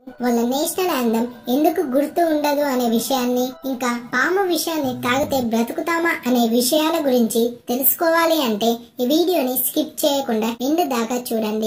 వాళ్ళ national anthem ఎందుకు గుర్తు ఉండదు అనే విషయాన్ని, ఇంకా పాము విషయాన్ని తాగితే బ్రతుకుతామా అనే విషయాల గురించి తెలుసుకోవాలి అంటే ఈ వీడియోని స్కిప్ చేయకుండా ఎండ్ దాకా చూడండి.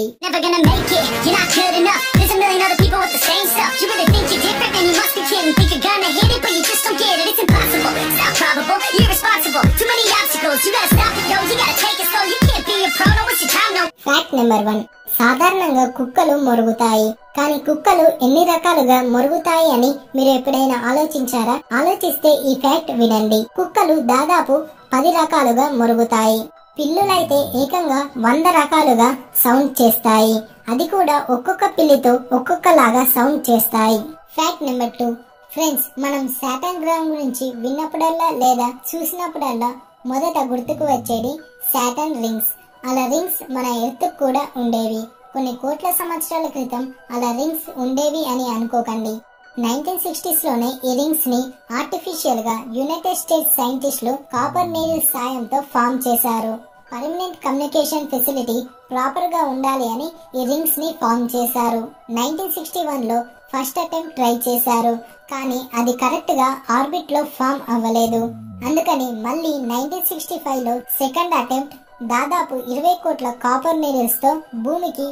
Fact number 1. సాధారణంగా కుక్కలు మొరుగుతాయి, కానీ కుక్కలు ఎన్ని రకాలుగా మొరుగుతాయి అని మీరు ఎప్పుడైనా ఆలోచించారా? ఆలోచిస్తే ఈ ఫ్యాక్ట్ వినండి. కుక్కలు దాదాపు 10 రకాలుగా మొరుగుతాయి. పిల్లులైతే ఏకంగా 100 రకాలుగా సౌండ్ చేస్తాయి. అది కూడా ఒక్కొక్క పిల్లితో ఒక్కొక్కలాగా సౌండ్ చేస్తాయి. Fact number 2. ఫ్రెండ్స్, మనం సాటర్న్ గ్రహం గురించి విన్నప్పుడల్లా లేదా చూసినప్పుడల్లా మొదట గుర్తుకు వచ్చేది సాటర్న్ రింగ్స్. అలా రింగ్స్ మన ఎర్త్ కూడా ఉండేవి. కొన్ని కోట్ల సంవత్సరాల క్రితం అలా రింగ్స్ ఉండేవి అని అనుకోకండి. 1960s లోనే ఈ రింగ్స్ ని ఆర్టిఫిషియల్ గా యునైటెడ్ స్టేట్స్ సైంటిస్టులు కాపర్ నీడిల్ సాయంతో ఫామ్ చేశారు. పర్మనెంట్ కమ్యూనికేషన్ ఫెసిలిటీ ప్రాపర్ గా ఉండాలి అని ఈ రింగ్స్ ని ఫామ్ చేశారు. 1961 లో ఫస్ట్ అటెంప్ట్ ట్రై చేశారు, కానీ అది కరెక్ట్ గా ఆర్బిట్ లో ఫామ్ అవ్వలేదు. అందుకని మళ్ళీ 1965 లో సెకండ్ అటెంప్ట్ దాదాపు 20 కోట్ల కాపర్ నీడిల్స్ తో భూమికి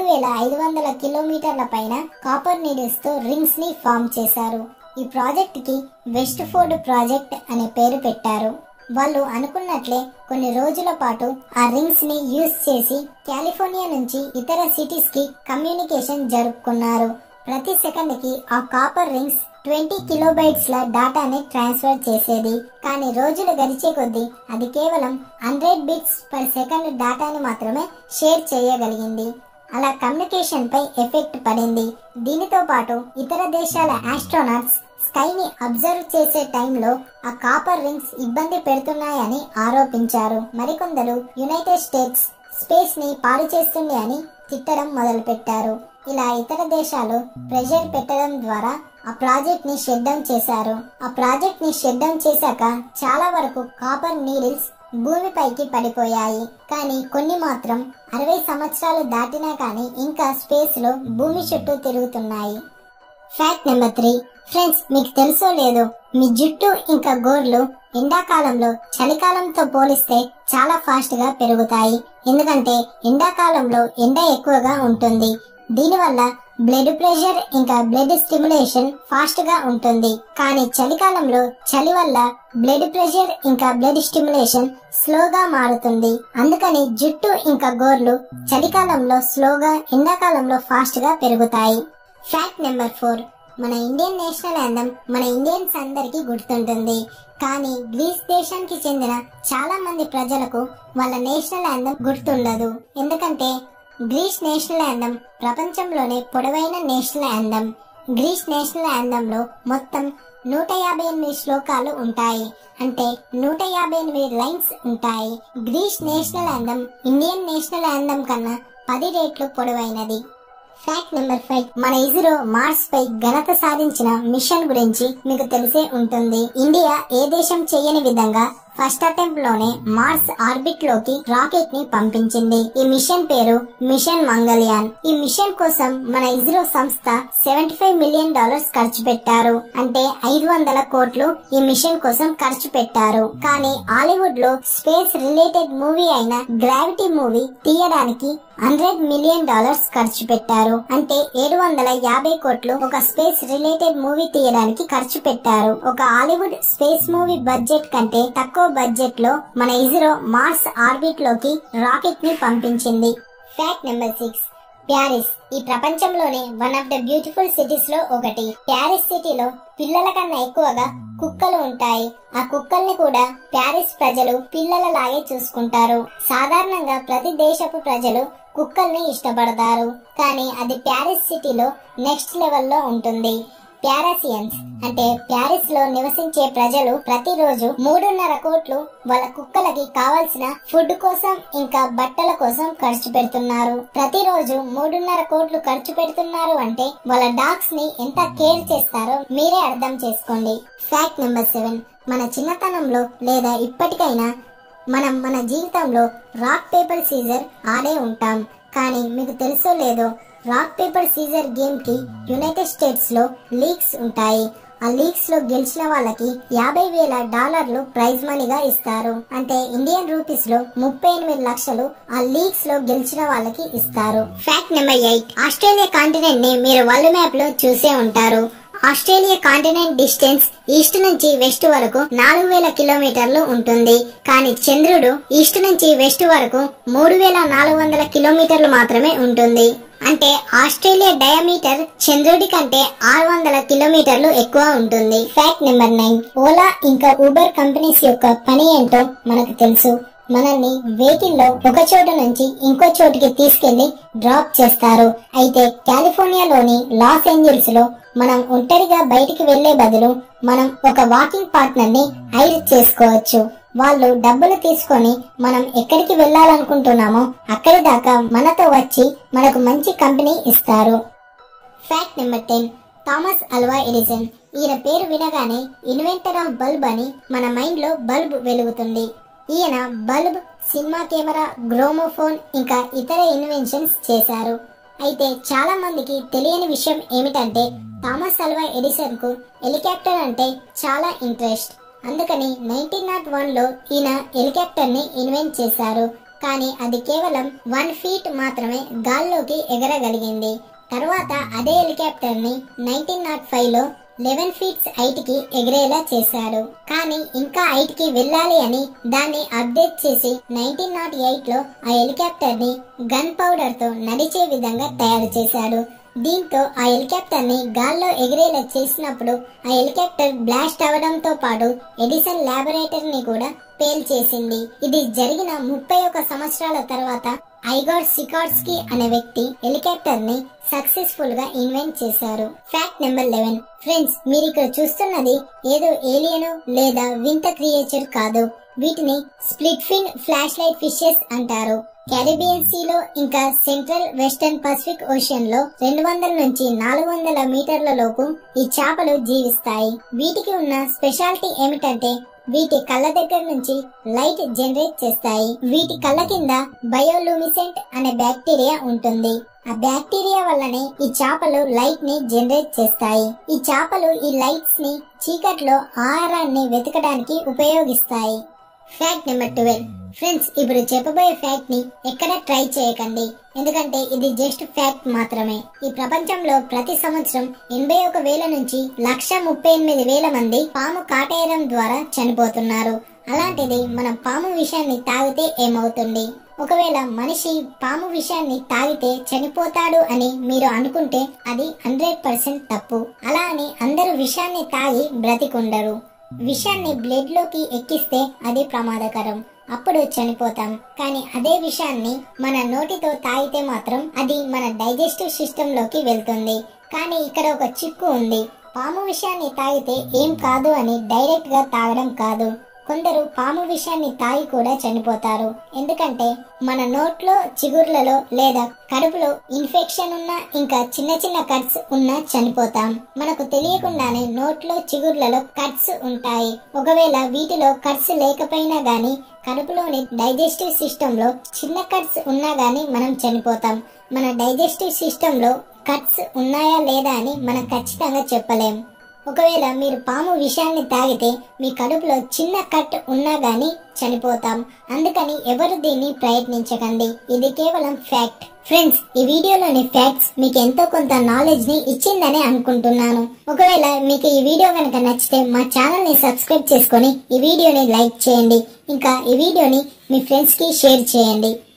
3500 కిలోమీటర్ల పైన కాపర్ నీడిల్స్ తో రింగ్స్ ని ఫామ్ చేశారు. ఈ ప్రాజెక్ట్ కి వెస్ట్ ఫోర్డ్ ప్రాజెక్ట్ అనే పేరు పెట్టారు. వాళ్ళు అనుకున్నట్లే కొన్ని రోజుల పాటు ఆ రింగ్స్ ని యూజ్ చేసి కాలిఫోర్నియా నుంచి ఇతర సిటీస్ కి కమ్యూనికేషన్ జరుపుకున్నారు. ప్రతి సెకండ్ కి ఆ కాపర్ రింగ్స్ 20 కిలోబైట్స్ ల డాటాని ట్రాన్స్ఫర్ చేసేది. కానీ రోజులు గడిచే కొద్దీ అది కేవలం 100 బిట్స్ పర్ సెకండ్ డాటాని మాత్రమే షేర్ చేయగలిగింది. అలా కమ్యూనికేషన్ పై ఎఫెక్ట్ పడింది. దీనితో పాటు ఇతర దేశాల ఆస్ట్రోనాట్స్ స్కైని అబ్జర్వ్ చేసే టైంలో ఆ కాపర్ రింగ్స్ ఇబ్బంది పెడుతున్నాయని ఆరోపించారు. మరికొందరు యునైటెడ్ స్టేట్స్ స్పేస్ ని పాడు చేస్తుంది అని తిట్టడం మొదలు పెట్టారు. ఇలా ఇతర దేశాలు ప్రెషర్ పెట్టడం ద్వారా ఆ ప్రాజెక్ట్ ని షట్ డౌన్ చేశారు. ఆ ప్రాజెక్ట్ ని షట్ డౌన్ చేశాక చాలా వరకు కాపర్ నీడిల్స్ భూమిపైకి పడిపోయాయి. కానీ కొన్ని మాత్రం 60 సంవత్సరాలు దాటినా కానీ ఇంకా స్పేస్ లో భూమి చుట్టూ తిరుగుతున్నాయి. Fact number 3. ఫ్రెండ్స్, మీకు తెలుసో లేదో, మీ జుట్టు ఇంకా గోర్లు ఎండాకాలంలో చలికాలంతో పోలిస్తే చాలా ఫాస్ట్ గా పెరుగుతాయి. ఎందుకంటే ఎండాకాలంలో ఎండ ఎక్కువగా ఉంటుంది. దీనివల్ల బ్లడ్ ప్రెషర్ ఇంకా బ్లడ్ స్టిమ్యులేషన్ ఫాస్ట్ గా ఉంటుంది. కానీ చలికాలంలో చలి వల్ల బ్లడ్ ప్రెషర్ ఇంకా బ్లడ్ స్టిమ్యులేషన్ స్లోగా మారుతుంది. అందుకని జుట్టు ఇంకా గోర్లు చలికాలంలో స్లోగా, ఎండాకాలంలో ఫాస్ట్ గా పెరుగుతాయి. Fact number 4. మన ఇండియన్ నేషనల్ యాంథమ్ మన ఇండియన్స్ అందరికీ గుర్తుంటుంది. కానీ గ్రీస్ దేశానికి చెందిన చాలా మంది ప్రజలకు వాళ్ళ నేషనల్ యాంథమ్ గుర్తుండదు. ఎందుకంటే గ్రీస్ నేషనల్ యాంథమ్ ప్రపంచంలోనే పొడవైన national anthem. Greece national anthem లో మొత్తం 158 శ్లోకాలు ఉంటాయి. అంటే 158 లైన్స్ ఉంటాయి. Greece national anthem Indian national anthem కన్నా 10 రెట్లు పొడవైనది. Fact number 5. మన ఇస్రో మార్స్ పై ఘనత సాధించిన మిషన్ గురించి మీకు తెలిసే ఉంటుంది. ఇండియా ఏ దేశం చేయని విధంగా ఫస్ట్ అటెంప్ట్ లోనే మార్స్ ఆర్బిట్ లోకి రాకెట్ ని పంపించింది. ఈ మిషన్ పేరు మిషన్ మంగళయాన్. ఈ మిషన్ కోసం మన ఇస్రో సంస్థ $75 మిలియన్ ఖర్చు పెట్టారు. అంటే 500 కోట్లు ఈ మిషన్ కోసం ఖర్చు పెట్టారు. కానీ హాలీవుడ్ లో స్పేస్ రిలేటెడ్ మూవీ అయిన గ్రావిటీ మూవీ తీయడానికి $100 మిలియన్ ఖర్చు పెట్టారు. అంటే 750 కోట్లు ఒక స్పేస్ రిలేటెడ్ మూవీ తీయడానికి ఖర్చు పెట్టారు. ఒక హాలీవుడ్ స్పేస్ మూవీ బడ్జెట్ కంటే తక్కువ బడ్జెట్ లో మన ఇస్రో మార్స్ ఆర్బిట్ లోకి రాకెట్ ని పంపించింది. Fact number 6. ప్యారిస్ ఈ ప్రపంచంలోనే one of the beautiful cities లో ఒకటి. ప్యారిస్ సిటీలో పిల్లల కన్నా ఎక్కువగా కుక్కలు ఉంటాయి. ఆ కుక్కల్ని కూడా ప్యారిస్ ప్రజలు పిల్లలలాగే చూసుకుంటారు. సాధారణంగా ప్రతి దేశపు ప్రజలు కుక్కల్ని ఇష్టపడతారు. కానీ అది ప్యారిస్ సిటీలో నెక్స్ట్ లెవెల్లో ఉంటుంది. ప్యారసియన్స్ అంటే ప్యారిస్ లో నివసించే ప్రజలు ప్రతిరోజు 3.5 కోట్లు వాళ్ళ కుక్కలకి కావాల్సిన ఫుడ్ కోసం ఇంకా బట్టల కోసం ఖర్చు పెడుతున్నారు. ప్రతిరోజు 3.5 కోట్లు ఖర్చు పెడుతున్నారు అంటే వాళ్ళ డాగ్స్ ని ఎంత కేర్ చేస్తారో మీరే అర్థం చేసుకోండి. Fact number 7. మన చిన్నతనంలో లేదా ఇప్పటికైనా మనం మన జీవితంలో రాక్ పేపర్ సీజర్ ఆడే ఉంటాం. కానీ మీకు తెలుసో లేదో రాక్ పేపర్ సీజర్ గేమ్ కి యునైటెడ్ స్టేట్స్ లో లీగ్స్ ఉంటాయి. ఆ లీగ్స్ లో గెలిచిన వాళ్ళకి $50,000 ప్రైజ్ మనీగా ఇస్తారు. అంటే ఇండియన్ రూపీస్ లో 38 లక్షలు ఆ లీగ్స్ లో గెలిచిన వాళ్ళకి ఇస్తారు. Fact number 8. ఆస్ట్రేలియా కాంటినెంట్ ని మీరు వరల్డ్ మ్యాప్ లో చూసే ఉంటారు. ఆస్ట్రేలియా కాంటినెంట్ డిస్టెన్స్ ఈస్ట్ నుంచి వెస్ట్ వరకు 4000 కిలోమీటర్లు ఉంటుంది. కానీ చంద్రుడు ఈస్ట్ నుంచి వెస్ట్ వరకు 3400 కిలోమీటర్లు మాత్రమే ఉంటుంది. అంటే ఆస్ట్రేలియా డయామీటర్ చంద్రుడి కంటే 600 కిలోమీటర్లు ఎక్కువ ఉంటుంది. Fact number 9. ఓలా ఇంకా ఊబర్ కంపెనీస్ యొక్క పని ఏంటో మనకు తెలుసు. మనల్ని వెహికల్ లో ఒక చోటు నుంచి ఇంకో చోటుకి తీసుకెళ్లి డ్రాప్ చేస్తారు. అయితే కాలిఫోర్నియాలోని లాస్ ఏంజల్స్ లో మనం ఒంటరిగా బయటికి వెళ్లే బదులు మనం ఒక వాకింగ్ పార్ట్నర్ ని హైర్ చేసుకోవచ్చు. వాళ్ళు డబ్బులు తీసుకొని మనం ఎక్కడికి వెళ్లాలనుకుంటున్నామో అక్కడి దాకా మనతో వచ్చి మనకు మంచి కంపెనీ ఇస్తారు. Fact number 10. Thomas Alva Edison. ఈయన పేరు వినగానే ఇన్వెంటర్ ఆఫ్ బల్బ్ అని మన మైండ్ లో బల్బ్ వెలుగుతుంది. ఈయన బల్బ్, సినిమా కెమెరా, గ్రోమోఫోన్ ఇంకా ఇతర ఇన్వెన్షన్స్ చేశారు. అయితే చాలా మందికి తెలియని విషయం ఏమిటంటే థామస్ అల్వా ఎడిసన్ కు హెలికాప్టర్ అంటే చాలా ఇంట్రెస్ట్. అందుకని 1901 లో ఈయన హెలికాప్టర్ ని ఇన్వెంట్ చేశారు. కానీ అది కేవలం 1 feet మాత్రమే గాల్లోకి ఎగరగలిగింది. తర్వాత అదే హెలికాప్టర్ ని 1905 లో 11 feet హైట్ కి ఎగిరేలా చేశాడు. కానీ ఇంకా హైట్ కి వెళ్ళాలి అని దాన్ని అప్డేట్ చేసి 1908 లో ఆ హెలికాప్టర్ ని గన్ పౌడర్ తో నడిచే విధంగా తయారు చేశాడు. దీంతో ఆ హెలికాప్టర్ ని గాల్లో ఎగిరేలా చేసినప్పుడు ఆ హెలికాప్టర్ బ్లాస్ట్ అవడంతో పాటు ఎడిసన్ ల్యాబొరేటరీని కూడా పేల్చేసింది. ఇది జరిగిన 31 సంవత్సరాల తర్వాత ఐగోర్ సికార్స్కీ అనే వ్యక్తి హెలికాప్టర్ ని సక్సెస్ఫుల్ గా ఇన్వెంట్ చేశారు. Fact number 11. ఫ్రెండ్స్, మీరు ఇక్కడ చూస్తున్నది ఏదో ఏలియన్ లేదా వింత క్రియేచర్ కాదు. వీటిని split fin flash light fishes అంటారు. క్యారిబియన్ సీలో ఇంకా సెంట్రల్ వెస్టర్న్ పసిఫిక్ ఓషన్ లో 200 నుంచి 400 మీటర్ల లోపు ఈ చేపలు జీవిస్తాయి. వీటికి ఉన్న స్పెషాలిటీ ఏమిటంటే వీటి కళ్ళ దగ్గర నుంచి లైట్ జనరేట్ చేస్తాయి. వీటి కళ్ళ కింద బయోలూమిసెంట్ అనే బ్యాక్టీరియా ఉంటుంది. ఆ బ్యాక్టీరియా వల్లనే ఈ చేపలు లైట్ ని జనరేట్ చేస్తాయి. ఈ చేపలు ఈ లైట్స్ ని చీకట్లో ఆహారాన్ని వెతకడానికి ఉపయోగిస్తాయి. Fact number 12. ఫ్రెండ్స్, ఇప్పుడు చెప్పబోయే ఫ్యాక్ట్ ని ఎక్కడ ట్రై చేయకండి, ఎందుకంటే ఇది జస్ట్ ఫ్యాక్ట్ మాత్రమే. ఈ ప్రపంచంలో ప్రతి సంవత్సరం 81,000 నుంచి 138,000 మంది పాము కాటేయడం ద్వారా చనిపోతున్నారు. అలాంటిది మనం పాము విషాన్ని తాగితే ఏమవుతుంది? ఒకవేళ మనిషి పాము విషాన్ని తాగితే చనిపోతాడు అని మీరు అనుకుంటే అది 100% తప్పు. అలా అని అందరూ విషాన్ని తాగి బ్రతికుండరు. విషాన్ని బ్లడ్ లోకి ఎక్కిస్తే అది ప్రమాదకరం, అప్పుడు చనిపోతాం. కానీ అదే విషాన్ని మన నోటితో తాగితే మాత్రం అది మన డైజెస్టివ్ సిస్టమ్ లోకి వెళ్తుంది. కానీ ఇక్కడ ఒక చిక్కు ఉంది. పాము విషాన్ని తాగితే ఏం కాదు అని డైరెక్ట్ గా తాగడం కాదు. కొందరు పాము విషాన్ని తాగి కూడా చనిపోతారు. ఎందుకంటే మన నోట్లో, చిగుర్లలో లేదా కడుపులో ఇన్ఫెక్షన్ ఉన్నా ఇంకా చిన్న చిన్న కట్స్ ఉన్నా చనిపోతాం. మనకు తెలియకుండానే నోట్లో, చిగుర్లలో కట్స్ ఉంటాయి. ఒకవేళ వీటిలో కట్స్ లేకపోయినా గానీ కడుపులోని డైజెస్టివ్ సిస్టమ్ లో చిన్న కట్స్ ఉన్నా గానీ మనం చనిపోతాం. మన డైజెస్టివ్ సిస్టమ్ లో కట్స్ ఉన్నాయా లేదా అని మనం ఖచ్చితంగా చెప్పలేం. ఒకవేళ మీరు పాము విషాన్ని తాగితే మీ కడుపులో చిన్న కట్ ఉన్నా గానీ చనిపోతాం. అందుకని ఎవరు దీన్ని ప్రయత్నించకండి. ఇది కేవలం ఫ్యాక్ట్. ఫ్రెండ్స్, ఈ వీడియోలోని ఫ్యాక్ట్స్ మీకు ఎంతో కొంత నాలెడ్జ్ ని ఇచ్చిందని అనుకుంటున్నాను. ఒకవేళ మీకు ఈ వీడియో కనుక నచ్చితే మా ఛానల్ ని సబ్స్క్రైబ్ చేసుకొని ఈ వీడియోని లైక్ చేయండి. ఇంకా ఈ వీడియోని మీ ఫ్రెండ్స్ కి షేర్ చేయండి.